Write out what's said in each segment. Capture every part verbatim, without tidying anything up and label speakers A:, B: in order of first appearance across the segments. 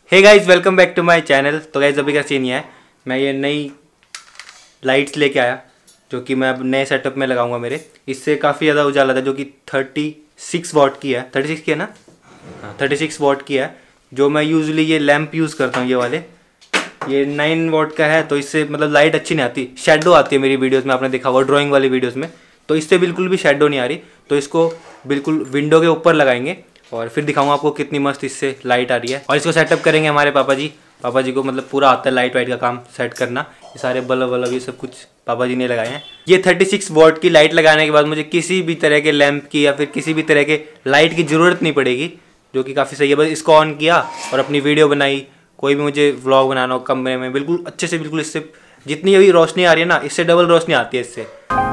A: Hey guys, welcome back to my channel. तो guys अभी का सीन ये है, मैं ये नई लाइट्स लेके आया जो कि मैं अब नए सेटअप में लगाऊंगा। मेरे इससे काफ़ी ज़्यादा उजाला था, जो कि थर्टी सिक्स वॉट की है। थर्टी सिक्स की है ना? हाँ, थर्टी सिक्स वॉट की है। जो मैं यूजुअली ये लैंप यूज़ करता हूँ, ये वाले, ये नाइन वॉट का है। तो इससे मतलब लाइट अच्छी नहीं आती, शेडो आती है मेरी वीडियोज़ में। आपने देखा होगा ड्राइंग वाली वीडियोज़ में, तो इससे बिल्कुल भी शेडो नहीं आ रही। तो इसको बिल्कुल विंडो के ऊपर लगाएंगे और फिर दिखाऊंगा आपको कितनी मस्त इससे लाइट आ रही है। और इसको सेटअप करेंगे हमारे पापा जी। पापा जी को मतलब पूरा आता है लाइट वाइट का काम सेट करना। ये सारे बल्ब वल्ब ये सब कुछ पापा जी ने लगाए हैं। ये थर्टी सिक्स वॉट की लाइट लगाने के बाद मुझे किसी भी तरह के लैंप की या फिर किसी भी तरह के लाइट की ज़रूरत नहीं पड़ेगी, जो कि काफ़ी सही है। बस इसको ऑन किया और अपनी वीडियो बनाई। कोई भी मुझे व्लॉग बनाना हो कमरे में, बिल्कुल अच्छे से, बिल्कुल इससे जितनी अभी रोशनी आ रही है ना, इससे डबल रोशनी आती है इससे।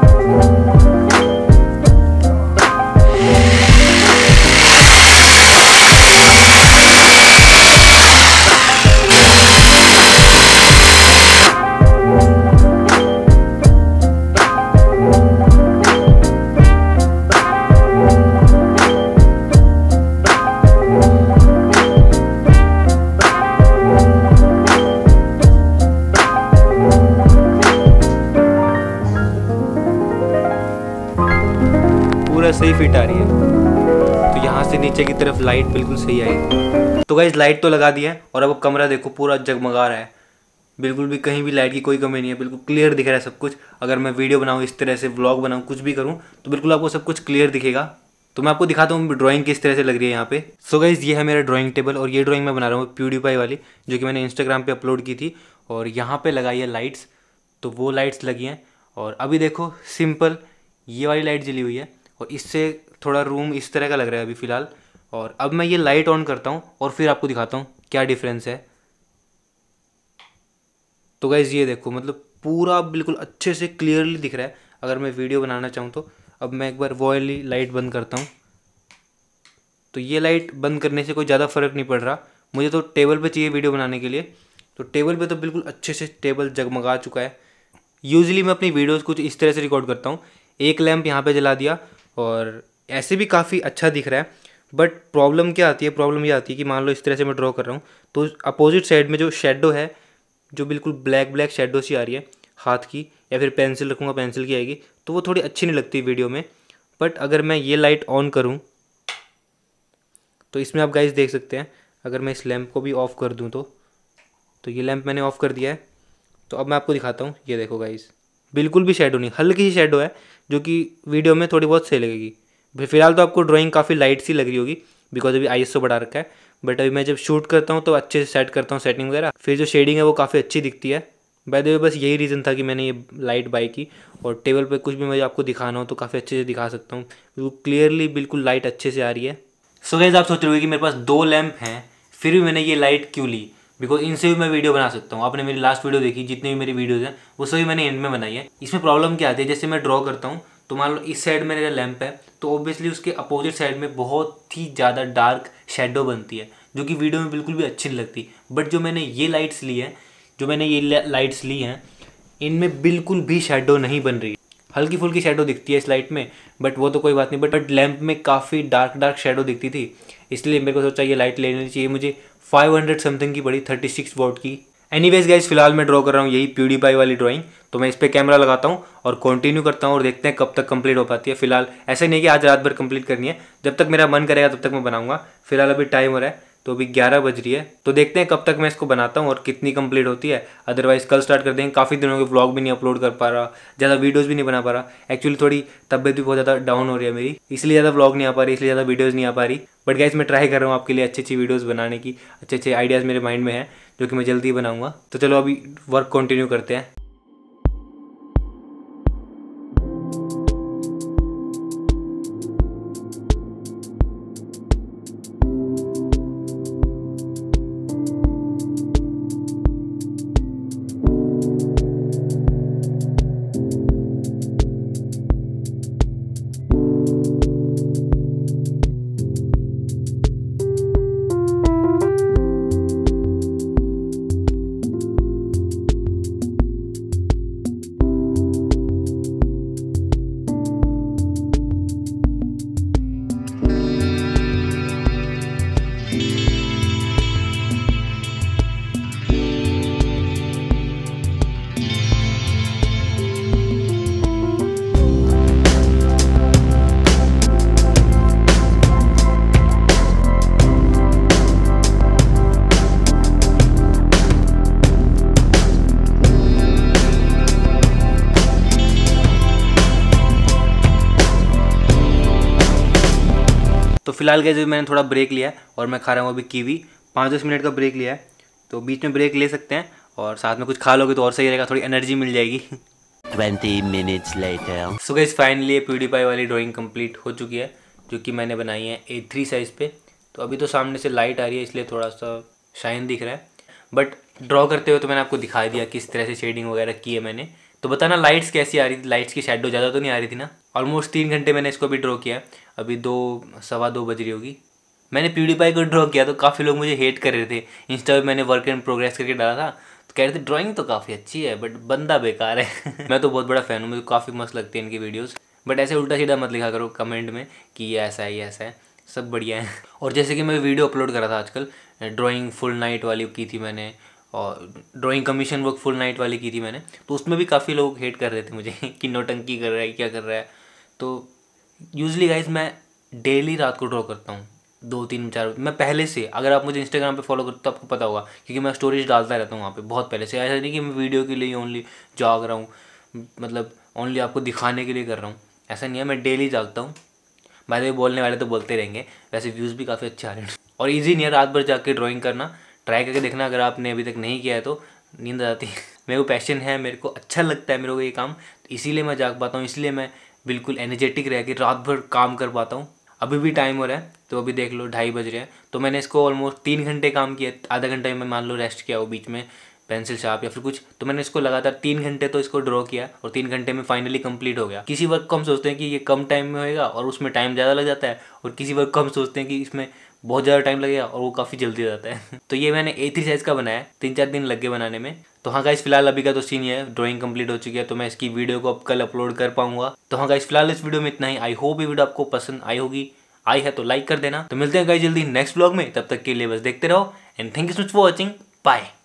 A: पूरा सही फिट आ रही है। तो यहाँ से नीचे की तरफ लाइट बिल्कुल सही आई। तो गाइस लाइट तो लगा दी है और अब कमरा देखो पूरा जगमगा रहा है। बिल्कुल भी कहीं भी लाइट की कोई कमी नहीं है, बिल्कुल क्लियर दिख रहा है सब कुछ। अगर मैं वीडियो बनाऊँ इस तरह से, व्लॉग बनाऊँ, कुछ भी करूँ, तो बिल्कुल आपको सब कुछ क्लियर दिखेगा। तो मैं आपको दिखाता हूँ ड्राइंग किस तरह से लग रही है यहाँ पे। सो गाइस ये है मेरा ड्राइंग टेबल और ये ड्राइंग मैं बना रहा हूँ प्यूडीपाई वाली, जो कि मैंने इंस्टाग्राम पे अपलोड की थी। और यहाँ पे लगाई है लाइट्स, तो वो लाइट्स लगी हैं। और अभी देखो सिंपल ये वाली लाइट जली हुई है और इससे थोड़ा रूम इस तरह का लग रहा है अभी फ़िलहाल। और अब मैं ये लाइट ऑन करता हूँ और फिर आपको दिखाता हूँ क्या डिफरेंस है। तो गाइज़ ये देखो, मतलब पूरा बिल्कुल अच्छे से क्लियरली दिख रहा है। अगर मैं वीडियो बनाना चाहूँ तो अब मैं एक बार वो वाली लाइट बंद करता हूँ। तो ये लाइट बंद करने से कोई ज़्यादा फ़र्क नहीं पड़ रहा। मुझे तो टेबल पे चाहिए वीडियो बनाने के लिए, तो टेबल पे तो बिल्कुल अच्छे से टेबल जगमगा चुका है। यूजुअली मैं अपनी वीडियोज़ कुछ इस तरह से रिकॉर्ड करता हूँ। एक लैंप यहाँ पे जला दिया और ऐसे भी काफ़ी अच्छा दिख रहा है। बट प्रॉब्लम क्या आती है? प्रॉब्लम ये आती है कि मान लो इस तरह से मैं ड्रॉ कर रहा हूँ, तो अपोजिट साइड में जो शेडो है, जो बिल्कुल ब्लैक ब्लैक शेडो सी आ रही है हाथ की, या फिर पेंसिल रखूँगा पेंसिल की आएगी, तो वो थोड़ी अच्छी नहीं लगती वीडियो में। बट अगर मैं ये लाइट ऑन करूँ तो इसमें आप गाइस देख सकते हैं, अगर मैं इस लैंप को भी ऑफ़ कर दूँ तो तो ये लैंप मैंने ऑफ़ कर दिया है। तो अब मैं आपको दिखाता हूँ, ये देखो गाइस, बिल्कुल भी शेडो नहीं, हल्की सी शेडो है, जो कि वीडियो में थोड़ी बहुत सही लगेगी। फिलहाल तो आपको ड्राइंग काफ़ी लाइट सी लग रही होगी, बिकॉज अभी आई एस ओ बढ़ा रखा है। बट अभी मैं जब शूट करता हूँ तो अच्छे से सेट करता हूँ सेटिंग वगैरह, फिर जो शेडिंग है वो काफ़ी अच्छी दिखती है। बाय द वे बस यही रीज़न था कि मैंने ये लाइट बाई की। और टेबल पे कुछ भी मुझे आपको दिखाना हो तो काफ़ी अच्छे से दिखा सकता हूँ, बिल्कुल क्लियरली, बिल्कुल लाइट अच्छे से आ रही है। सो गाइस आप सोच रहे हो कि मेरे पास दो लैंप हैं, फिर भी मैंने ये लाइट क्यों ली? बिकॉज इनसे भी मैं वीडियो बना सकता हूँ। आपने मेरी लास्ट वीडियो देखी, जितनी भी मेरी वीडियोज़ हैं वो सभी मैंने इनमें बनाई है। इसमें प्रॉब्लम क्या आती है? जैसे मैं ड्रॉ करता हूँ तो मान लो इस साइड में मेरा लैंप है, तो ऑब्वियसली उसके अपोजिट साइड में बहुत ही ज़्यादा डार्क शेडो बनती है, जो कि वीडियो में बिल्कुल भी अच्छी नहीं लगती। बट जो मैंने ये लाइट्स ली हैं जो मैंने ये लाइट्स ली हैं इनमें बिल्कुल भी शेडो नहीं बन रही। हल्की फुल्की शेडो दिखती है इस लाइट में, बट वो तो कोई बात नहीं। बट बट लैंप में काफ़ी डार्क डार्क शेडो दिखती थी, इसलिए मेरे को सोचा ये लाइट लेनी चाहिए। मुझे फाइव हंड्रेड समथिंग की पड़ी, थर्टी सिक्स वॉट की। एनीवेज गाइस फिलहाल मैं ड्रॉ कर रहा हूँ यही प्यूडीपाई वाली ड्राइंग। तो मैं इस पर कैमरा लगाता हूँ और कंटिन्यू करता हूँ और देखते हैं कब तक कंप्लीट हो पाती है। फिलहाल ऐसा नहीं कि आज रात भर कंप्लीट करनी है, जब तक मेरा मन करेगा तब तक मैं बनाऊंगा। फिलहाल अभी टाइम हो रहा है, तो अभी ग्यारह बज रही है, तो देखते हैं कब तक मैं इसको बनाता हूँ और कितनी कंप्लीट होती है। अदरवाइज कल स्टार्ट कर देंगे। काफ़ी दिनों के व्लॉग भी नहीं अपलोड कर पा रहा, ज़्यादा वीडियोज़ भी नहीं बना पा रहा। एक्चुअली थोड़ी तबियत भी बहुत ज़्यादा डाउन हो रही है मेरी, इसलिए ज़्यादा व्लॉग नहीं आ पा रही, इसलिए ज़्यादा वीडियोज़ नहीं आ पा रही। बट गाइस मैं ट्राई कर रहा हूँ आपके लिए अच्छी अच्छी वीडियोज़ बनाने की। अच्छे अच्छे आइडियाज़ मेरे माइंड में हैं जो कि मैं जल्दी ही बनाऊँगा। तो चलो अभी वर्क कंटिन्यू करते हैं। फिलहाल गाइस मैंने थोड़ा ब्रेक लिया है और मैं खा रहा हूँ अभी कीवी। पाँच दस मिनट का ब्रेक लिया है, तो बीच में ब्रेक ले सकते हैं और साथ में कुछ खा लोगे तो और सही रहेगा, थोड़ी एनर्जी मिल जाएगी।
B: Twenty minutes later.
A: So guys finally ये प्यूडीपाई वाली ड्राइंग कंप्लीट हो चुकी है, जो कि मैंने बनाई है ए थ्री साइज़ पे। तो अभी तो सामने से लाइट आ रही है इसलिए थोड़ा सा शाइन दिख रहा है, बट ड्रॉ करते हुए तो मैंने आपको दिखा दिया किस तरह से शेडिंग वगैरह की है मैंने। तो बताना लाइट्स कैसी आ रही थी, लाइट्स की शेडो ज़्यादा तो नहीं आ रही थी ना। ऑलमोस्ट तीन घंटे मैंने इसको अभी ड्रॉ किया है, अभी दो सवा दो बज रही होगी। मैंने प्यूडीपाई को ड्रॉ किया तो काफ़ी लोग मुझे हेट कर रहे थे। इंस्टा पे मैंने वर्क इन प्रोग्रेस करके डाला था, तो कह रहे थे ड्राइंग तो काफ़ी अच्छी है बट बंदा बेकार है। मैं तो बहुत बड़ा फ़ैन हूँ, मुझे काफ़ी मस्त लगती है इनकी वीडियोस। बट ऐसे उल्टा सीधा मत लिखा करो कमेंट में कि ये ऐसा है ये ऐसा है, सब बढ़िया है। और जैसे कि मैं वीडियो अपलोड करा था आजकल, ड्राइंग फुल नाइट वाली की थी मैंने और drawing commission work full night वाली की थी मैंने, तो उसमें भी काफ़ी लोग हेट कर रहे थे मुझे कि नौटंकी कर रहा है क्या कर रहा है। तो यूजली गाइज मैं डेली रात को ड्रॉ करता हूँ, दो तीन चार। मैं पहले से, अगर आप मुझे इंस्टाग्राम पे फॉलो करते हो तो आपको पता होगा, क्योंकि मैं स्टोरीज डालता रहता हूँ वहाँ पे बहुत पहले से। ऐसा नहीं कि मैं वीडियो के लिए ओनली जाग रहा हूँ, मतलब ओनली आपको दिखाने के लिए कर रहा हूँ, ऐसा नहीं है। मैं डेली जागता हूँ। बाय द वे बोलने वाले तो बोलते रहेंगे, वैसे व्यूज़ भी काफ़ी अच्छे आ रहे हैं। और ईजी नहीं है रात भर जाके ड्राइंग करना, ट्राई करके देखना अगर आपने अभी तक नहीं किया है तो। नींद आ जाती है। मेरे को पैशन है, मेरे को अच्छा लगता है मेरे को ये काम, तो इसीलिए मैं जाग पाता हूँ, इसलिए मैं बिल्कुल एनर्जेटिक रह के रात भर काम कर पाता हूँ। अभी भी टाइम हो रहा है तो अभी देख लो ढाई बज रहे हैं, तो मैंने इसको ऑलमोस्ट तीन घंटे काम किया। आधा घंटा मैं मान लो रेस्ट किया हो बीच में, पेंसिल शार्प या फिर कुछ, तो मैंने इसको लगातार तीन घंटे तो इसको ड्रॉ किया और तीन घंटे में फाइनली कंप्लीट हो गया। किसी वर्क को हम सोचते हैं कि ये कम टाइम में होएगा और उसमें टाइम ज़्यादा लग जाता है, और किसी वर्क को हम सोचते हैं कि इसमें बहुत ज़्यादा टाइम लगेगा और वो काफ़ी जल्दी हो जाता है। तो ये मैंने ए थ्री साइज़ का बनाया, तीन चार दिन लग गए बनाने में। तो हाँ गाइस फिलहाल अभी का तो सीन ये है, ड्राइंग कंप्लीट हो चुकी है, तो मैं इसकी वीडियो को अब कल अपलोड कर पाऊंगा। तो हाँ गाइस फिलहाल इस वीडियो में इतना ही। आई होप ये वीडियो आपको पसंद आई होगी, आई है तो लाइक कर देना। तो मिलते हैं गाइस जल्दी नेक्स्ट व्लॉग में, तब तक के लिए बस देखते रहो and thank you so much for watching, bye.